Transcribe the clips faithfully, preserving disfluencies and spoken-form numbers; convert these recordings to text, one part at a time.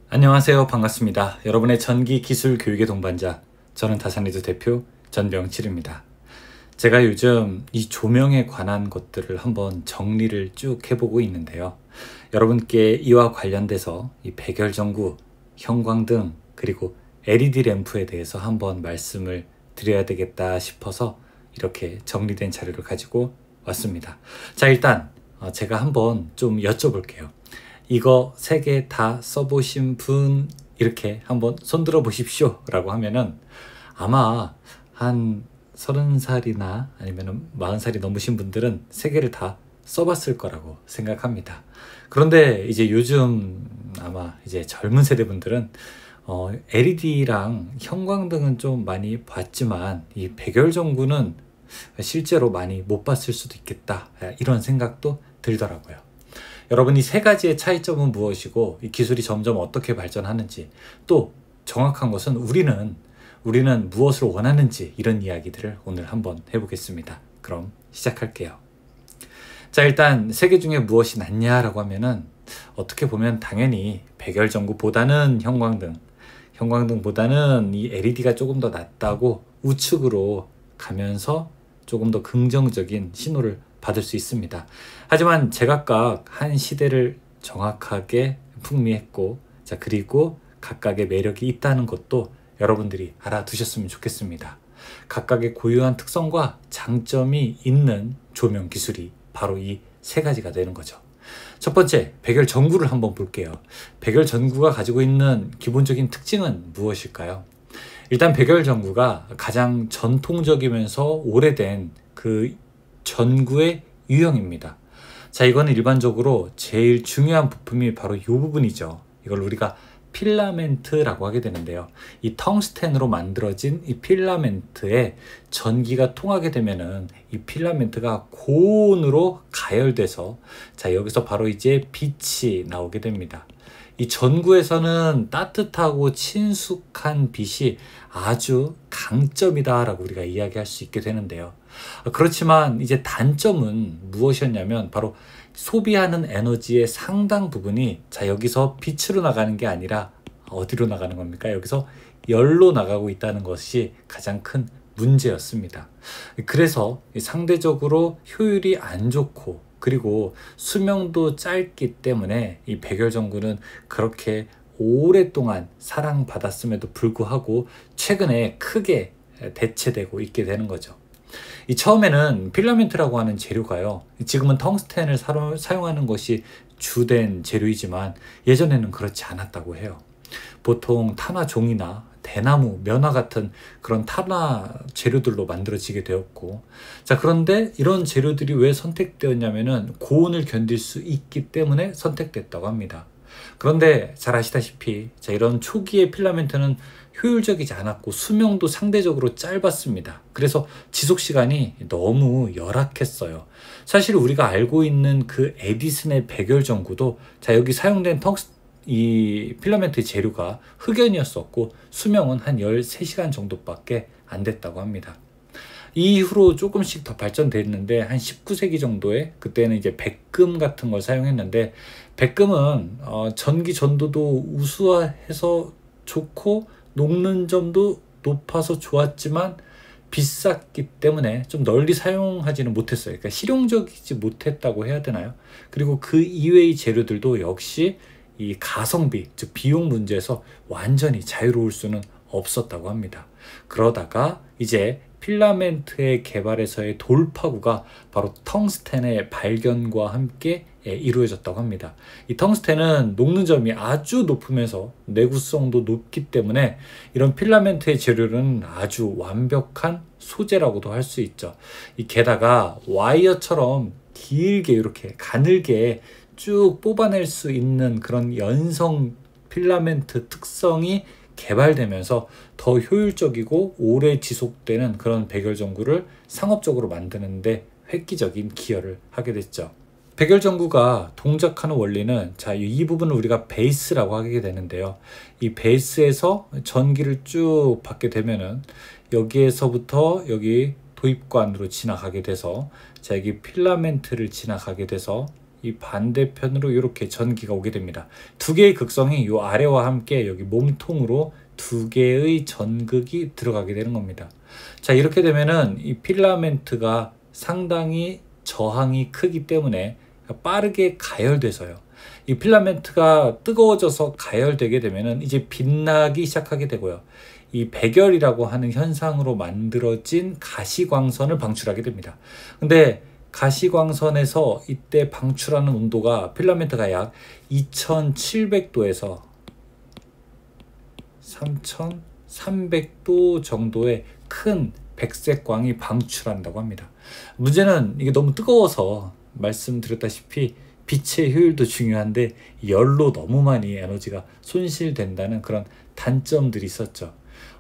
안녕하세요. 반갑습니다. 여러분의 전기 기술 교육의 동반자, 저는 다산리드 대표 전병칠입니다. 제가 요즘 이 조명에 관한 것들을 한번 정리를 쭉 해보고 있는데요. 여러분께 이와 관련돼서 이 백열전구, 형광등, 그리고 엘이디 램프에 대해서 한번 말씀을 드려야 되겠다 싶어서 이렇게 정리된 자료를 가지고 왔습니다. 자, 일단 제가 한번 좀 여쭤볼게요. 이거 세 개 다 써보신 분 이렇게 한번 손들어 보십시오 라고 하면은 아마 한 서른 살이나 아니면 마흔 살이 넘으신 분들은 세 개를 다 써봤을 거라고 생각합니다. 그런데 이제 요즘 아마 이제 젊은 세대 분들은 어, 엘이디랑 형광등은 좀 많이 봤지만 이 백열전구는 실제로 많이 못 봤을 수도 있겠다, 이런 생각도 들더라고요. 여러분, 이 세 가지의 차이점은 무엇이고 이 기술이 점점 어떻게 발전하는지, 또 정확한 것은 우리는 우리는 무엇을 원하는지, 이런 이야기들을 오늘 한번 해보겠습니다. 그럼 시작할게요. 자, 일단 세 개 중에 무엇이 낫냐라고 하면은 어떻게 보면 당연히 백열전구보다는 형광등, 형광등보다는 이 엘이디가 조금 더 낫다고 우측으로 가면서 조금 더 긍정적인 신호를 받을 수 있습니다. 하지만 제각각 한 시대를 정확하게 풍미했고, 자 그리고 각각의 매력이 있다는 것도 여러분들이 알아두셨으면 좋겠습니다. 각각의 고유한 특성과 장점이 있는 조명 기술이 바로 이 세 가지가 되는 거죠. 첫 번째, 백열전구를 한번 볼게요. 백열전구가 가지고 있는 기본적인 특징은 무엇일까요? 일단 백열전구가 가장 전통적이면서 오래된 그 전구의 유형입니다. 자, 이거는 일반적으로 제일 중요한 부품이 바로 이 부분이죠. 이걸 우리가 필라멘트라고 하게 되는데요. 이 텅스텐으로 만들어진 이 필라멘트에 전기가 통하게 되면은 이 필라멘트가 고온으로 가열돼서, 자 여기서 바로 이제 빛이 나오게 됩니다. 이 전구에서는 따뜻하고 친숙한 빛이 아주 강점이다 라고 우리가 이야기할 수 있게 되는데요. 그렇지만 이제 단점은 무엇이었냐면 바로 소비하는 에너지의 상당 부분이, 자 여기서 빛으로 나가는 게 아니라 어디로 나가는 겁니까? 여기서 열로 나가고 있다는 것이 가장 큰 문제였습니다. 그래서 상대적으로 효율이 안 좋고, 그리고 수명도 짧기 때문에 이 백열전구는 그렇게 오랫동안 사랑받았음에도 불구하고 최근에 크게 대체되고 있게 되는 거죠. 이 처음에는 필라멘트라고 하는 재료가요, 지금은 텅스텐을 사로, 사용하는 것이 주된 재료이지만 예전에는 그렇지 않았다고 해요. 보통 탄화 종이나 대나무, 면화 같은 그런 탄화 재료들로 만들어지게 되었고, 자 그런데 이런 재료들이 왜 선택되었냐면은 고온을 견딜 수 있기 때문에 선택됐다고 합니다. 그런데 잘 아시다시피 자 이런 초기의 필라멘트는 효율적이지 않았고 수명도 상대적으로 짧았습니다. 그래서 지속시간이 너무 열악했어요. 사실 우리가 알고 있는 그 에디슨의 백열전구도 자 여기 사용된 텅스 이 필라멘트 재료가 흑연이었었고 수명은 한 열세 시간 정도밖에 안 됐다고 합니다. 이후로 조금씩 더 발전됐는데 한 십구 세기 정도에 그때는 이제 백금 같은 걸 사용했는데, 백금은 어, 전기 전도도 우수해서 좋고 녹는 점도 높아서 좋았지만 비쌌기 때문에 좀 널리 사용하지는 못했어요. 그러니까 실용적이지 못했다고 해야 되나요? 그리고 그 이외의 재료들도 역시 이 가성비, 즉 비용 문제에서 완전히 자유로울 수는 없었다고 합니다. 그러다가 이제 필라멘트의 개발에서의 돌파구가 바로 텅스텐의 발견과 함께 이루어졌다고 합니다. 이 텅스텐은 녹는 점이 아주 높으면서 내구성도 높기 때문에 이런 필라멘트의 재료는 아주 완벽한 소재라고도 할 수 있죠. 이 게다가 와이어처럼 길게 이렇게 가늘게 쭉 뽑아낼 수 있는 그런 연성 필라멘트 특성이 개발되면서 더 효율적이고 오래 지속되는 그런 백열전구를 상업적으로 만드는데 획기적인 기여를 하게 됐죠. 백열전구가 동작하는 원리는, 자, 이 부분을 우리가 베이스라고 하게 되는데요. 이 베이스에서 전기를 쭉 받게 되면은 여기에서부터 여기 도입관으로 지나가게 돼서, 자, 여기 필라멘트를 지나가게 돼서 이 반대편으로 이렇게 전기가 오게 됩니다. 두 개의 극성이 이 아래와 함께 여기 몸통으로 두 개의 전극이 들어가게 되는 겁니다. 자, 이렇게 되면은 이 필라멘트가 상당히 저항이 크기 때문에 빠르게 가열돼서요. 이 필라멘트가 뜨거워져서 가열되게 되면은 이제 빛나기 시작하게 되고요. 이 백열이라고 하는 현상으로 만들어진 가시광선을 방출하게 됩니다. 근데 가시광선에서 이때 방출하는 온도가 필라멘트가 약 이천칠백 도에서 삼천삼백 도 정도의 큰 백색광이 방출한다고 합니다. 문제는 이게 너무 뜨거워서 말씀드렸다시피 빛의 효율도 중요한데 열로 너무 많이 에너지가 손실된다는 그런 단점들이 있었죠.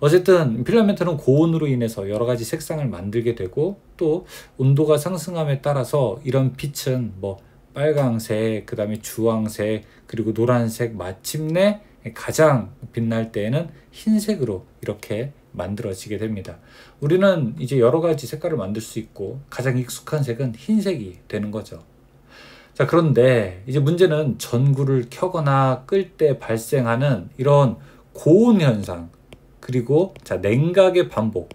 어쨌든 필라멘트는 고온으로 인해서 여러 가지 색상을 만들게 되고 또 온도가 상승함에 따라서 이런 빛은 뭐 빨강색, 그 다음에 주황색, 그리고 노란색, 마침내 가장 빛날 때에는 흰색으로 이렇게 만들어지게 됩니다. 우리는 이제 여러 가지 색깔을 만들 수 있고 가장 익숙한 색은 흰색이 되는 거죠. 자, 그런데 이제 문제는 전구를 켜거나 끌 때 발생하는 이런 고온 현상, 그리고 자 냉각의 반복,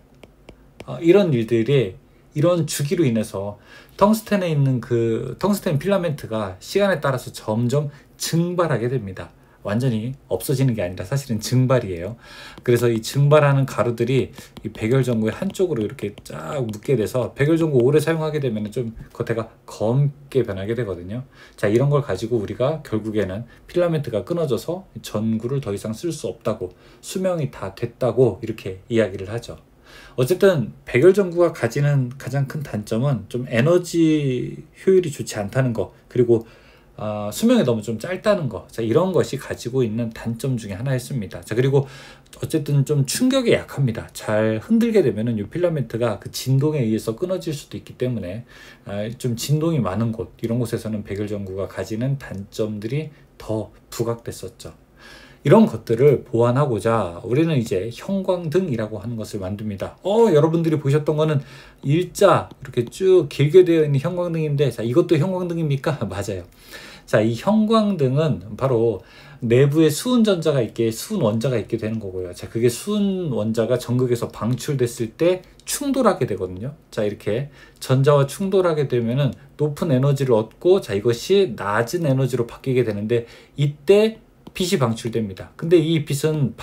어, 이런 일들이 이런 주기로 인해서 텅스텐에 있는 그 텅스텐 필라멘트가 시간에 따라서 점점 증발하게 됩니다. 완전히 없어지는 게 아니라 사실은 증발이에요. 그래서 이 증발하는 가루들이 이 백열전구의 한쪽으로 이렇게 쫙 묶게 돼서 백열전구 오래 사용하게 되면 좀 겉에가 검게 변하게 되거든요. 자, 이런 걸 가지고 우리가 결국에는 필라멘트가 끊어져서 전구를 더 이상 쓸 수 없다고, 수명이 다 됐다고 이렇게 이야기를 하죠. 어쨌든 백열전구가 가지는 가장 큰 단점은 좀 에너지 효율이 좋지 않다는 거, 그리고 어, 수명이 너무 좀 짧다는 거, 자, 이런 것이 가지고 있는 단점 중에 하나였습니다. 자, 그리고 어쨌든 좀 충격에 약합니다. 잘 흔들게 되면은 이 필라멘트가 그 진동에 의해서 끊어질 수도 있기 때문에 아, 좀 진동이 많은 곳, 이런 곳에서는 백열전구가 가지는 단점들이 더 부각됐었죠. 이런 것들을 보완하고자 우리는 이제 형광등이라고 하는 것을 만듭니다. 어, 여러분들이 보셨던 거는 일자 이렇게 쭉 길게 되어 있는 형광등인데, 자, 이것도 형광등입니까? 맞아요. 자, 이 형광등은 바로 내부에 수은전자가 있게, 수은원자가 있게 되는 거고요. 자, 그게 수은원자가 전극에서 방출됐을 때 충돌하게 되거든요. 자, 이렇게 전자와 충돌하게 되면은 높은 에너지를 얻고, 자, 이것이 낮은 에너지로 바뀌게 되는데, 이때 빛이 방출됩니다. 근데 이 빛은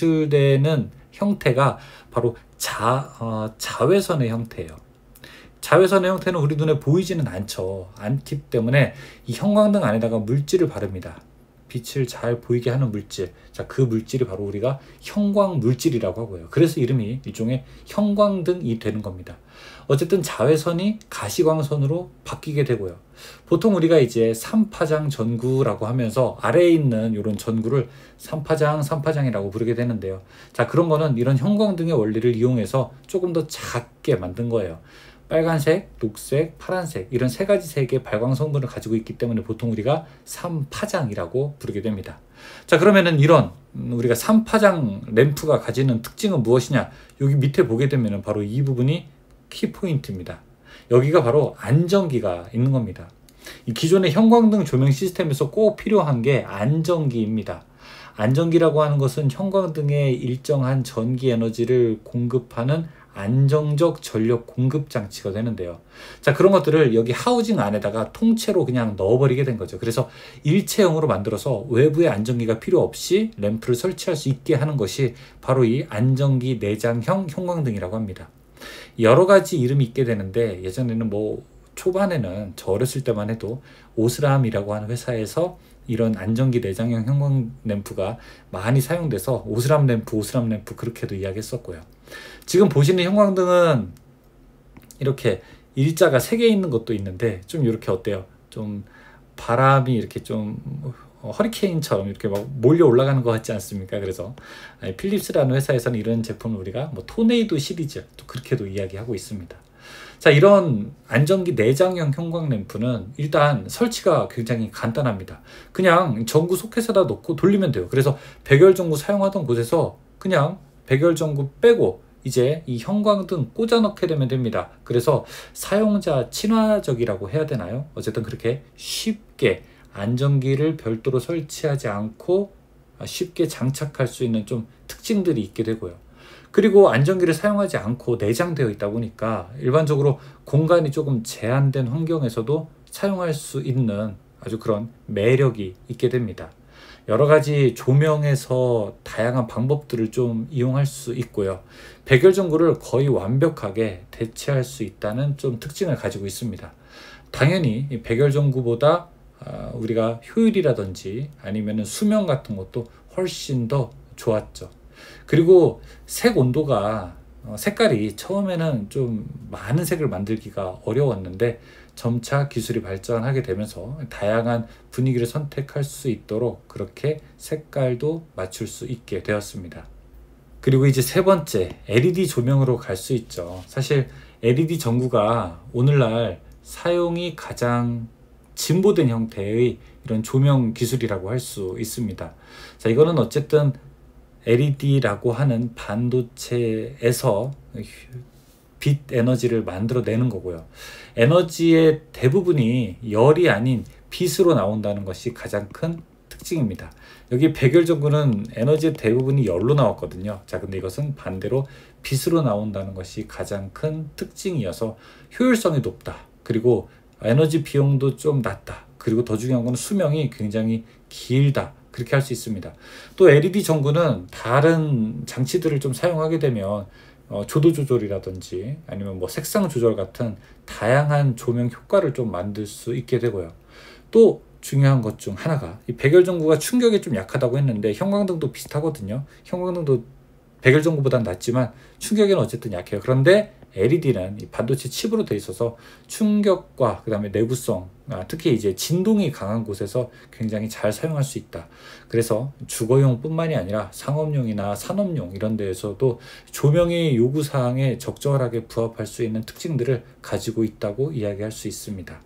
방출되는 형태가 바로 자, 어, 자외선의 형태예요. 자외선의 형태는 우리 눈에 보이지는 않죠. 않기 때문에 이 형광등 안에다가 물질을 바릅니다. 빛을 잘 보이게 하는 물질. 자, 그 물질이 바로 우리가 형광 물질이라고 하고요. 그래서 이름이 일종의 형광등이 되는 겁니다. 어쨌든 자외선이 가시광선으로 바뀌게 되고요. 보통 우리가 이제 삼파장 전구라고 하면서 아래에 있는 이런 전구를 삼파장, 삼파장이라고 부르게 되는데요. 자, 그런 거는 이런 형광등의 원리를 이용해서 조금 더 작게 만든 거예요. 빨간색, 녹색, 파란색, 이런 세 가지 색의 발광 성분을 가지고 있기 때문에 보통 우리가 삼파장이라고 부르게 됩니다. 자, 그러면은 이런 우리가 삼파장 램프가 가지는 특징은 무엇이냐? 여기 밑에 보게 되면은 바로 이 부분이 키포인트입니다. 여기가 바로 안전기가 있는 겁니다. 이 기존의 형광등 조명 시스템에서 꼭 필요한 게 안전기입니다. 안전기라고 하는 것은 형광등에 일정한 전기 에너지를 공급하는 안정적 전력 공급 장치가 되는데요. 자, 그런 것들을 여기 하우징 안에다가 통째로 그냥 넣어버리게 된 거죠. 그래서 일체형으로 만들어서 외부에 안전기가 필요 없이 램프를 설치할 수 있게 하는 것이 바로 이 안전기 내장형 형광등이라고 합니다. 여러 가지 이름이 있게 되는데, 예전에는 뭐 초반에는 저 어렸을 때만 해도 오스람이라고 하는 회사에서 이런 안전기 내장형 형광 램프가 많이 사용돼서 오스람 램프, 오스람 램프 그렇게도 이야기했었고요. 지금 보시는 형광등은 이렇게 일자가 세 개 있는 것도 있는데 좀 이렇게 어때요? 좀 바람이 이렇게 좀 허리케인처럼 이렇게 막 몰려 올라가는 것 같지 않습니까? 그래서 필립스라는 회사에서는 이런 제품을 우리가 뭐 토네이도 시리즈 또 그렇게도 이야기하고 있습니다. 자, 이런 안전기 내장형 형광 램프는 일단 설치가 굉장히 간단합니다. 그냥 전구 소켓에다 넣고 돌리면 돼요. 그래서 백열전구 사용하던 곳에서 그냥 백열전구 빼고 이제 이 형광등 꽂아 넣게 되면 됩니다. 그래서 사용자 친화적이라고 해야 되나요? 어쨌든 그렇게 쉽게 안전기를 별도로 설치하지 않고 쉽게 장착할 수 있는 좀 특징들이 있게 되고요. 그리고 안전기를 사용하지 않고 내장되어 있다 보니까 일반적으로 공간이 조금 제한된 환경에서도 사용할 수 있는 아주 그런 매력이 있게 됩니다. 여러 가지 조명에서 다양한 방법들을 좀 이용할 수 있고요. 백열전구를 거의 완벽하게 대체할 수 있다는 좀 특징을 가지고 있습니다. 당연히 이 백열전구보다 우리가 효율이라든지 아니면 수명 같은 것도 훨씬 더 좋았죠. 그리고 색 온도가 색깔이 처음에는 좀 많은 색을 만들기가 어려웠는데 점차 기술이 발전하게 되면서 다양한 분위기를 선택할 수 있도록 그렇게 색깔도 맞출 수 있게 되었습니다. 그리고 이제 세 번째, 엘이디 조명으로 갈 수 있죠. 사실 엘이디 전구가 오늘날 사용이 가장 진보된 형태의 이런 조명 기술이라고 할 수 있습니다. 자, 이거는 어쨌든 엘이디라고 하는 반도체에서 빛 에너지를 만들어내는 거고요. 에너지의 대부분이 열이 아닌 빛으로 나온다는 것이 가장 큰 특징입니다. 여기 백열전구는 에너지의 대부분이 열로 나왔거든요. 자, 근데 이것은 반대로 빛으로 나온다는 것이 가장 큰 특징이어서 효율성이 높다. 그리고 에너지 비용도 좀 낮다. 그리고 더 중요한 건 수명이 굉장히 길다. 그렇게 할 수 있습니다. 또 엘이디 전구는 다른 장치들을 좀 사용하게 되면 어, 조도 조절이라든지 아니면 뭐 색상 조절 같은 다양한 조명 효과를 좀 만들 수 있게 되고요. 또 중요한 것 중 하나가 이 백열전구가 충격에 좀 약하다고 했는데 형광등도 비슷하거든요. 형광등도 백열전구보다는 낫지만 충격에는 어쨌든 약해요. 그런데 엘이디는 이 반도체 칩으로 되어 있어서 충격과 그 다음에 내구성, 아, 특히 이제 진동이 강한 곳에서 굉장히 잘 사용할 수 있다. 그래서 주거용 뿐만이 아니라 상업용이나 산업용 이런 데에서도 조명의 요구사항에 적절하게 부합할 수 있는 특징들을 가지고 있다고 이야기할 수 있습니다.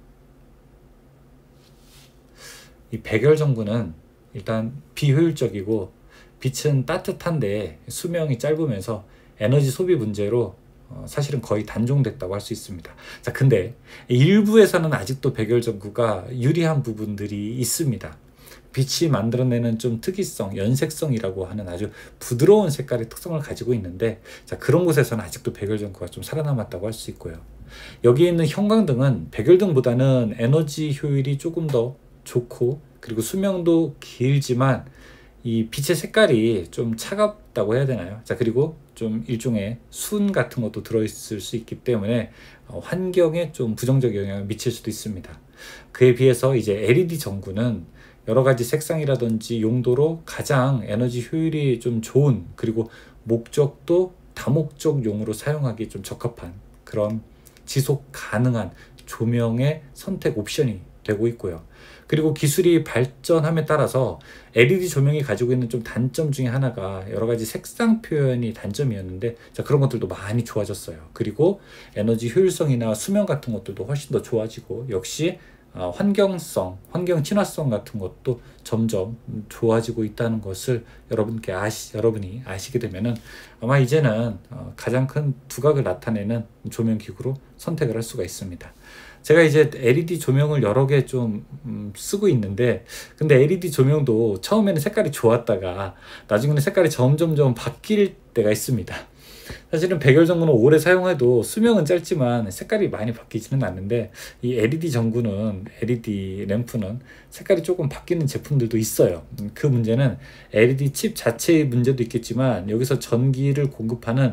이 백열전구는 일단 비효율적이고 빛은 따뜻한데 수명이 짧으면서 에너지 소비 문제로 어, 사실은 거의 단종됐다고 할 수 있습니다. 자, 근데 일부에서는 아직도 백열전구가 유리한 부분들이 있습니다. 빛이 만들어내는 좀 특이성, 연색성이라고 하는 아주 부드러운 색깔의 특성을 가지고 있는데, 자, 그런 곳에서는 아직도 백열전구가 좀 살아남았다고 할 수 있고요. 여기에 있는 형광등은 백열등보다는 에너지 효율이 조금 더 좋고 그리고 수명도 길지만 이 빛의 색깔이 좀 차갑다고 해야 되나요? 자, 그리고 좀 일종의 순 같은 것도 들어있을 수 있기 때문에 환경에 좀 부정적 영향을 미칠 수도 있습니다. 그에 비해서 이제 엘이디 전구는 여러 가지 색상이라든지 용도로 가장 에너지 효율이 좀 좋은, 그리고 목적도 다목적용으로 사용하기 좀 적합한 그런 지속 가능한 조명의 선택 옵션이 되고 있고요. 그리고 기술이 발전함에 따라서 엘이디 조명이 가지고 있는 좀 단점 중에 하나가 여러 가지 색상 표현이 단점이었는데, 자, 그런 것들도 많이 좋아졌어요. 그리고 에너지 효율성이나 수명 같은 것들도 훨씬 더 좋아지고, 역시 어, 환경성, 환경 친화성 같은 것도 점점 좋아지고 있다는 것을 여러분께 아시, 여러분이 아시게 되면은 아마 이제는 어, 가장 큰 두각을 나타내는 조명 기구로 선택을 할 수가 있습니다. 제가 이제 엘이디 조명을 여러 개 좀 음, 쓰고 있는데, 근데 엘이디 조명도 처음에는 색깔이 좋았다가 나중에는 색깔이 점점점 바뀔 때가 있습니다. 사실은 백열전구는 오래 사용해도 수명은 짧지만 색깔이 많이 바뀌지는 않는데, 이 엘이디 전구는, 엘이디 램프는 색깔이 조금 바뀌는 제품들도 있어요. 그 문제는 엘이디 칩 자체의 문제도 있겠지만 여기서 전기를 공급하는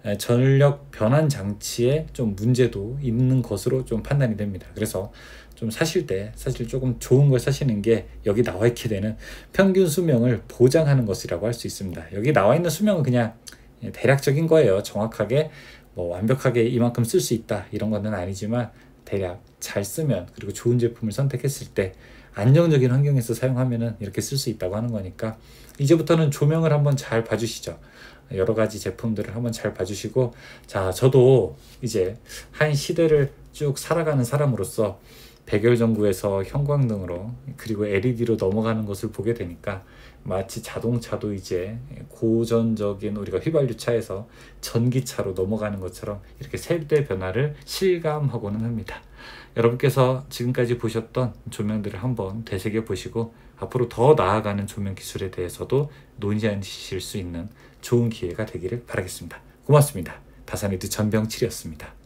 전력 변환 장치에 좀 문제도 있는 것으로 좀 판단이 됩니다. 그래서 좀 사실 때 사실 조금 좋은 걸 사시는 게 여기 나와 있게 되는 평균 수명을 보장하는 것이라고 할 수 있습니다. 여기 나와 있는 수명은 그냥 대략적인 거예요. 정확하게 뭐 완벽하게 이만큼 쓸 수 있다 이런 거는 아니지만, 대략 잘 쓰면, 그리고 좋은 제품을 선택했을 때 안정적인 환경에서 사용하면은 이렇게 쓸 수 있다고 하는 거니까, 이제부터는 조명을 한번 잘 봐주시죠. 여러 가지 제품들을 한번 잘 봐주시고, 자, 저도 이제 한 시대를 쭉 살아가는 사람으로서 백열전구에서 형광등으로 그리고 엘이디로 넘어가는 것을 보게 되니까 마치 자동차도 이제 고전적인 우리가 휘발유 차에서 전기차로 넘어가는 것처럼 이렇게 세대 변화를 실감하고는 합니다. 여러분께서 지금까지 보셨던 조명들을 한번 되새겨 보시고 앞으로 더 나아가는 조명 기술에 대해서도 논의하실 수 있는 좋은 기회가 되기를 바라겠습니다. 고맙습니다. 다산이드 전병칠이었습니다.